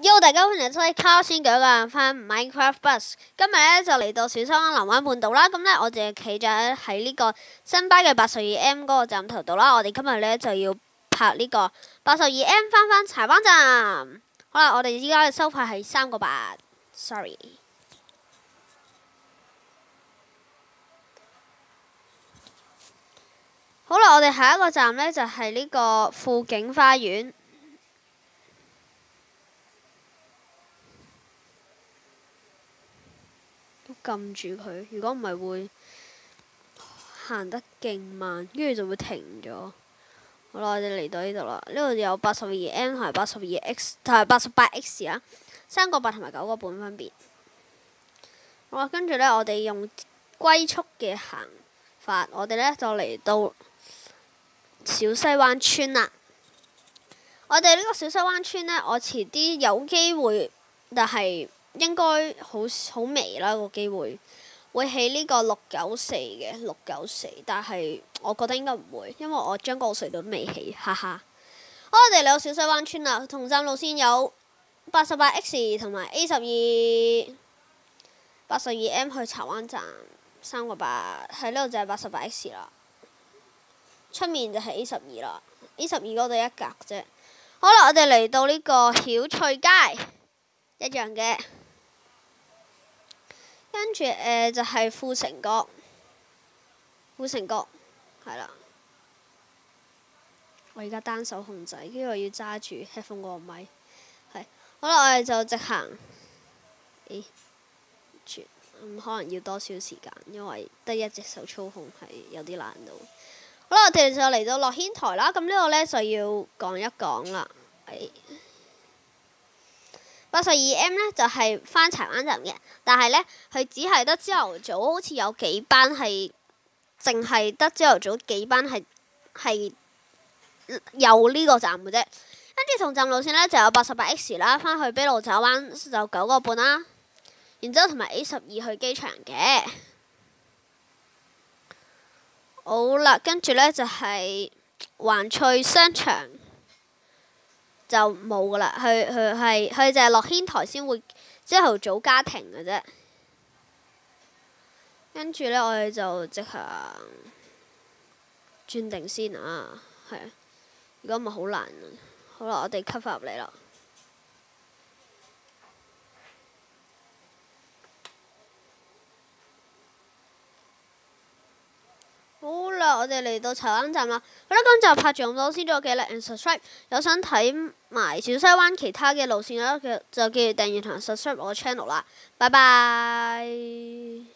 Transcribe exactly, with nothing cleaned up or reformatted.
Yo， 大家歡迎收睇卡先講嘅翻 Minecraft Bus。今日咧就嚟到小西灣藍灣半島啦。咁咧我哋企咗喺呢個新巴嘅八十二 M 嗰個站頭度啦。我哋今日咧就要拍呢個八十二 M 翻返柴灣站。好啦，我哋依家嘅收費係三個八。Sorry。好啦，我哋下一個站咧就係呢個富景花園。撳住佢，如果唔係會行得勁慢，跟住就會停咗。好啦，我哋嚟到呢度啦，呢度有八十二 M 同埋八十二 X 同埋八十八 X 啊，三個八同埋九個半分別。好啦，跟住呢，我哋用龜速嘅行法，我哋呢就嚟到小西灣村啦。我哋呢個小西灣村呢，我遲啲有機會，但係應該好好微啦，個機會會起呢個六九四嘅六九四，但係我覺得應該唔會，因為我將個隧道都未起，哈哈。好，我哋嚟到小西灣村啦，同站路線有八十八 X 同埋 A 十二，八十二 M 去柴灣站三個八，喺呢度就係八十八 X 啦，出面就係 A 十二啦 ，A 十二嗰度一格啫。好啦，我哋嚟到呢個曉翠街，一樣嘅。跟住誒、呃、就係、是、富城角，富城角係啦。我而家單手控制，跟住我要揸住 headphone 嗰個咪。係好啦，我哋就直行。誒，咁、嗯、可能要多少時間，因為得一隻手操控係有啲難度。好啦，我哋就嚟到樂軒台啦。咁呢度呢，就要講一講啦。誒。八十二 M 呢就係、是、返柴灣站嘅，但係呢，佢只係得朝頭早，好似有幾班係，淨係得朝頭早幾班係係有呢個站嘅啫。跟住同站路線呢就有八十八 X 啦，返去卑路乍灣就九個半啦，然之後同埋 A 十二去機場嘅。好啦，跟住呢就係、是、環翠商場。就冇噶啦，佢佢係佢就係樂軒台先會朝頭早加停嘅啫。跟住呢，我哋就即刻轉定先啊，係啊，如果唔係好難啊。好啦，我哋吸翻入嚟啦。好啦，我哋嚟到柴灣站啦。好啦，今集拍住咁多先，咗記得 and subscribe。有想睇埋小西灣其他嘅路線啦，就記住訂閱同 subscribe 我 channel 啦。拜拜。